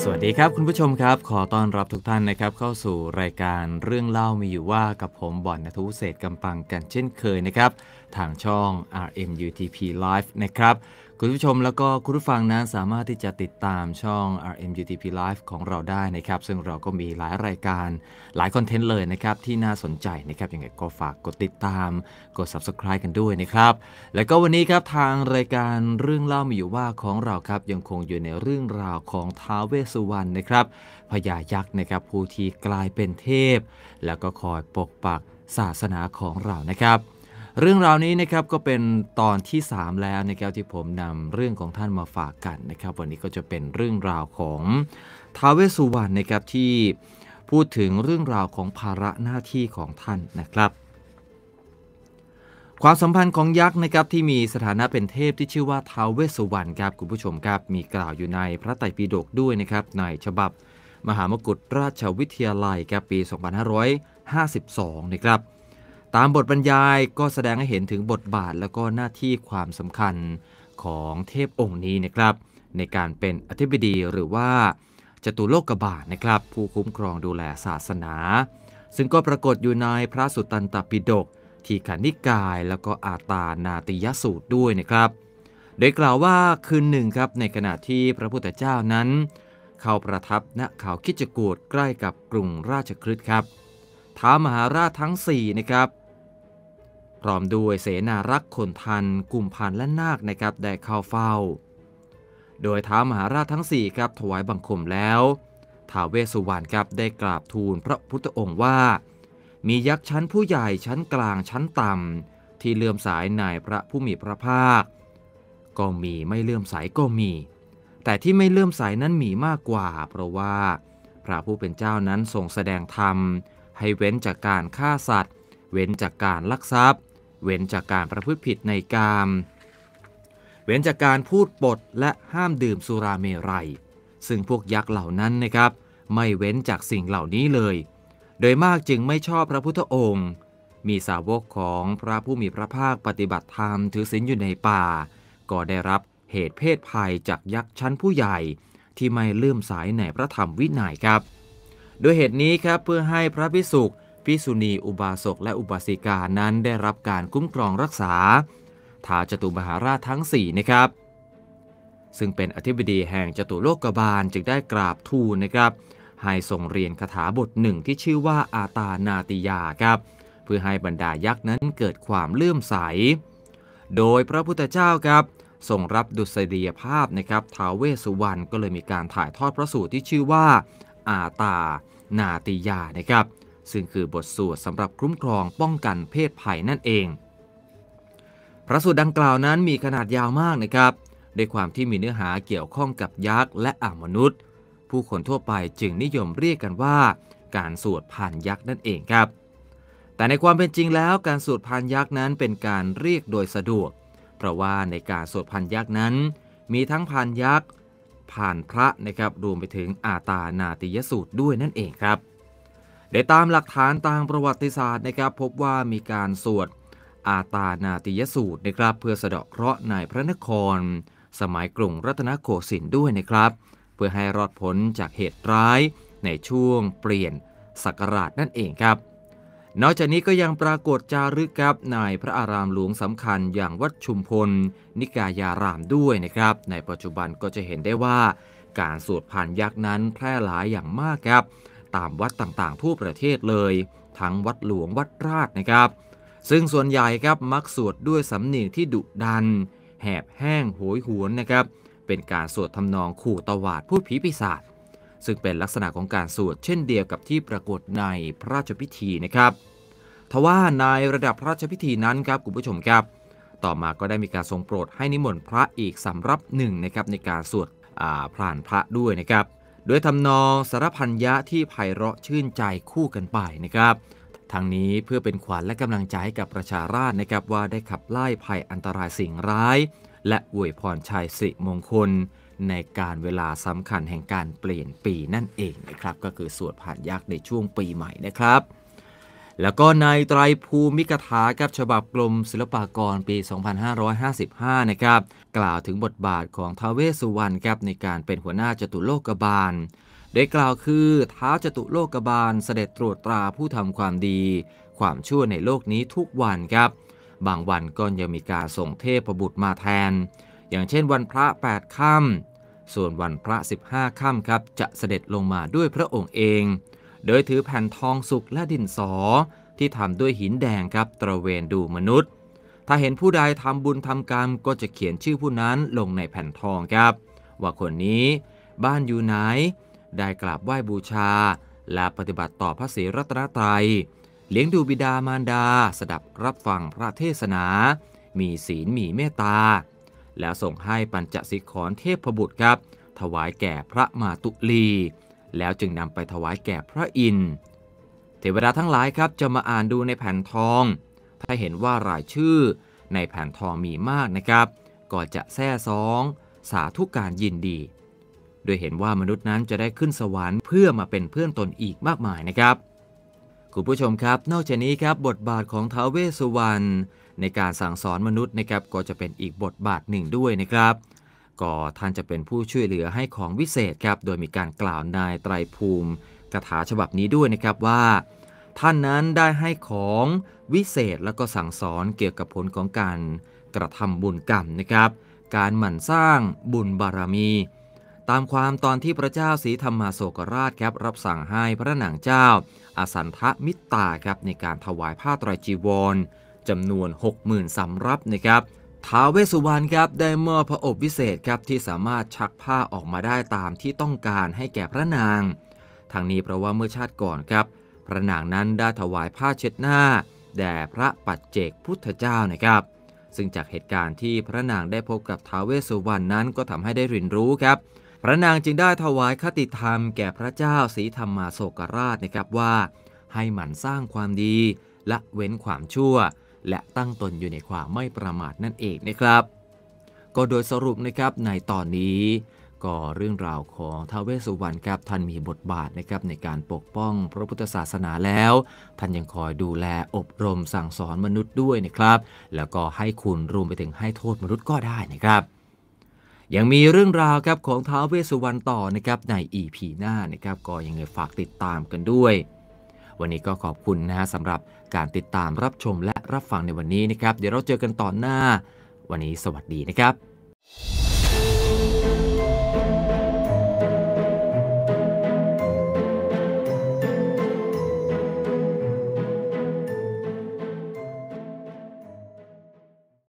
สวัสดีครับคุณผู้ชมครับขอต้อนรับทุกท่านนะครับเข้าสู่รายการเรื่องเล่ามีอยู่ว่ากับผมบอนณทุเศรษฐ์กำปังกันเช่นเคยนะครับทางช่อง RMUTP Live นะครับคุณผู้ชมแล้วก็คุณผู้ฟังนั้นสามารถที่จะติดตามช่อง RMUTP Live ของเราได้นะครับซึ่งเราก็มีหลายรายการหลายคอนเทนต์เลยนะครับที่น่าสนใจนะครับยังไงก็ฝากกดติดตามกด Subscribe กันด้วยนะครับแล้วก็วันนี้ครับทางรายการเรื่องเล่ามีอยู่ว่าของเราครับยังคงอยู่ในเรื่องราวของท้าวเวสสุวรรณนะครับพญายักษ์นะครับผู้ที่กลายเป็นเทพแล้วก็คอยปกปักศาสนาของเรานะครับเรื่องราวนี้นะครับก็เป็นตอนที่3แล้วนะครับที่ผมนำเรื่องของท่านมาฝากกันนะครับวันนี้ก็จะเป็นเรื่องราวของท้าวเวสสุวรรณนะครับที่พูดถึงเรื่องราวของภาระหน้าที่ของท่านนะครับความสัมพันธ์ของยักษ์นะครับที่มีสถานะเป็นเทพที่ชื่อว่าท้าวเวสสุวรรณครับคุณผู้ชมครับมีกล่าวอยู่ในพระไตรปิฎกด้วยนะครับในฉบับมหามกุฏราชวิทยาลัยครับปี 2552 นะครับตามบทบรรยายก็แสดงให้เห็นถึงบทบาทและก็หน้าที่ความสำคัญของเทพองค์นี้นะครับในการเป็นอธิบดีหรือว่าจตุโลกบาลนะครับผู้คุ้มครองดูแลศาสนาซึ่งก็ปรากฏอยู่ในพระสุตตันตปิฎกทีฆนิกายแล้วก็อาตานาติยสูตรด้วยนะครับโดยกล่าวว่าคืนหนึ่งครับในขณะที่พระพุทธเจ้านั้นเข้าประทับณเขาคิจกูฏใกล้กับกรุงราชคฤห์ครับท้าวมหาราชทั้ง4นะครับพร้อมด้วยเสนารักษ์คนทันกุมพันธ์และนาคนะครับได้เข้าเฝ้าโดยท้าวมหาราชทั้ง4ครับถวายบังคมแล้วท้าวเวสสุวรรณครับได้กราบทูลพระพุทธองค์ว่ามียักษ์ชั้นผู้ใหญ่ชั้นกลางชั้นต่ำที่เลื่อมใสในพระผู้มีพระภาคก็มีไม่เลื่อมใสก็มีแต่ที่ไม่เลื่อมใสนั้นมีมากกว่าเพราะว่าพระผู้เป็นเจ้านั้นทรงแสดงธรรมให้เว้นจากการฆ่าสัตว์เว้นจากการลักทรัพย์เว้นจากการประพฤติผิดในกามเว้นจากการพูดปดและห้ามดื่มสุราเมรัยซึ่งพวกยักษ์เหล่านั้นนะครับไม่เว้นจากสิ่งเหล่านี้เลยโดยมากจึงไม่ชอบพระพุทธองค์มีสาวกของพระผู้มีพระภาคปฏิบัติธรรมถือศีลอยู่ในป่าก็ได้รับเหตุเพศภัยจากยักษ์ชั้นผู้ใหญ่ที่ไม่เลื่อมใสในพระธรรมวินัยครับโดยเหตุนี้ครับเพื่อให้พระภิกษุภิกษุณีอุบาสกและอุบาสิกานั้นได้รับการคุ้มครองรักษาท้าวจตุมหาราชทั้ง4นะครับซึ่งเป็นอธิบดีแห่งจตุโลกบาลจึงได้กราบทูลนะครับให้ทรงเรียนคาถาบทหนึ่งที่ชื่อว่าอาตานาติยาครับเพื่อให้บรรดายักษ์นั้นเกิดความเลื่อมใสโดยพระพุทธเจ้าครับทรงรับดุษฎียภาพนะครับท้าวเวสสุวรรณก็เลยมีการถ่ายทอดพระสูตรที่ชื่อว่าอาตานาติยานะครับซึ่งคือบทสวดสำหรับคุ้มครองป้องกันเพศภัยนั่นเองพระสูตรดังกล่าวนั้นมีขนาดยาวมากนะครับด้วยความที่มีเนื้อหาเกี่ยวข้องกับยักษ์และมนุษย์ผู้คนทั่วไปจึงนิยมเรียกกันว่าการสวดพานยักษ์นั่นเองครับแต่ในความเป็นจริงแล้วการสวดพานยักษ์นั้นเป็นการเรียกโดยสะดวกเพราะว่าในการสวดพานยักษ์นั้นมีทั้งพานยักษ์พานพระนะครับรวมไปถึงอาตานาติยสูตรด้วยนั่นเองครับได้ตามหลักฐานทางประวัติศาสตร์นะครับพบว่ามีการสวดอาตานาติยสูตรนะครับเพื่อสะเดาะเคราะห์ในพระนครสมัยกรุงรัตนโกสินทร์ด้วยนะครับเพื่อให้รอดพ้นจากเหตุร้ายในช่วงเปลี่ยนศักราชนั่นเองครับนอกจากนี้ก็ยังปรากฏจารึกครับในพระอารามหลวงสำคัญอย่างวัดชุมพลนิกายารามด้วยนะครับในปัจจุบันก็จะเห็นได้ว่าการสวดพานยักษ์นั้นแพร่หลายอย่างมากครับตามวัดต่างๆทั่วประเทศเลยทั้งวัดหลวงวัดราชนะครับซึ่งส่วนใหญ่ครับมักสวดด้วยสำเนียงที่ดุดันแหบแห้งโหยหวนนะครับเป็นการสวดทำนองขู่ตวาดพูดผีปีศาจซึ่งเป็นลักษณะของการสวดเช่นเดียวกับที่ปรากฏในพระราชพิธีนะครับทว่าในระดับพระราชพิธีนั้นครับคุณผู้ชมครับต่อมาก็ได้มีการทรงโปรดให้นิมนต์พระอีกสำรับหนึ่งนะครับในการสวดพรานพระด้วยนะครับโดยทำนองสารพันยะที่ไพเราะชื่นใจคู่กันไปนะครับทั้งนี้เพื่อเป็นขวัญและกำลังใจให้กับประชาราษฎร์นะครับว่าได้ขับไล่ภัยอันตรายสิ่งร้ายและอวยพรชัยสิมงคลในการเวลาสำคัญแห่งการเปลี่ยนปีนั่นเองนะครับก็คือสวดผ่านยักษ์ในช่วงปีใหม่นะครับแล้วก็ในไตรภูมิกถากับฉบับกรมศิลปากรปี 2555 นะครับกล่าวถึงบทบาทของท้าวเวสสุวรรณครับในการเป็นหัวหน้าจตุโลกบาลโดยกล่าวคือท้าวจตุโลกบาลเสด็จตรวจตราผู้ทำความดีความชั่วในโลกนี้ทุกวันครับบางวันก็ยังมีการส่งเทพบุตรมาแทนอย่างเช่นวันพระ8ค่ำส่วนวันพระ15ค่ำครับจะเสด็จลงมาด้วยพระองค์เองโดยถือแผ่นทองสุกและดินสอที่ทำด้วยหินแดงครับตระเวนดูมนุษย์ถ้าเห็นผู้ใดทำบุญทำกรรมก็จะเขียนชื่อผู้นั้นลงในแผ่นทองครับว่าคนนี้บ้านอยู่ไหนได้กราบไหว้บูชาและปฏิบัติต่อพระศรีรัตนตรัยเลี้ยงดูบิดามารดาสดับรับฟังพระเทศนามีศีลมีเมตตาแล้วส่งให้ปัญจสิกขรเทพบุตรครับถวายแก่พระมาตุลีแล้วจึงนำไปถวายแก่พระอินทร์เทวดาทั้งหลายครับจะมาอ่านดูในแผ่นทองถ้าเห็นว่ารายชื่อในแผ่นทองมีมากนะครับก็จะแซ่ซ้องสาธุการยินดีโดยเห็นว่ามนุษย์นั้นจะได้ขึ้นสวรรค์เพื่อมาเป็นเพื่อนตนอีกมากมายนะครับคุณผู้ชมครับนอกจากนี้ครับบทบาทของท้าวเวสสุวรรณในการสั่งสอนมนุษย์นะครับก็จะเป็นอีกบทบาทหนึ่งด้วยนะครับก็ท่านจะเป็นผู้ช่วยเหลือให้ของวิเศษครับโดยมีการกล่าวในไตรภูมิคาถาฉบับนี้ด้วยนะครับว่าท่านนั้นได้ให้ของวิเศษแล้วก็สั่งสอนเกี่ยวกับผลของการกระทำบุญกรรมนะครับการหมั่นสร้างบุญบารมีตามความตอนที่พระเจ้าศรีธรรมาโศกราชครับรับสั่งให้พระนางเจ้าอสันทมิตตาครับในการถวายผ้าไตรจีวรจำนวน 60,000 สำรับนะครับท้าวเวสสุวรรณครับได้มอบพระอบวิเศษครับที่สามารถชักผ้าออกมาได้ตามที่ต้องการให้แก่พระนางทั้งนี้เพราะว่าเมื่อชาติก่อนครับพระนางนั้นได้ถวายผ้าเช็ดหน้าแด่พระปัจเจกพุทธเจ้านะครับซึ่งจากเหตุการณ์ที่พระนางได้พบกับท้าวเวสสุวรรณนั้นก็ทำให้ได้เรียนรู้ครับพระนางจึงได้ถวายคติธรรมแก่พระเจ้าศรีธรรมาโศกราชนะครับว่าให้หมั่นสร้างความดีละเว้นความชั่วและตั้งตนอยู่ในความไม่ประมาทนั่นเองนะครับก็โดยสรุปนะครับในตอนนี้ก็เรื่องราวของท้าวเวสสุวรรณครับท่านมีบทบาทนะครับในการปกป้องพระพุทธศาสนาแล้วท่านยังคอยดูแลอบรมสั่งสอนมนุษย์ด้วยนะครับแล้วก็ให้คุณรวมไปถึงให้โทษมนุษย์ก็ได้นะครับยังมีเรื่องราวครับของท้าวเวสสุวรรณต่อนะครับใน EP หน้านะครับก็ยังไงฝากติดตามกันด้วยวันนี้ก็ขอบคุณนะสำหรับการติดตามรับชมและรับฟังในวันนี้นะครับเดี๋ยวเราเจอกันตอนหน้าวันนี้สวัสดีนะครับ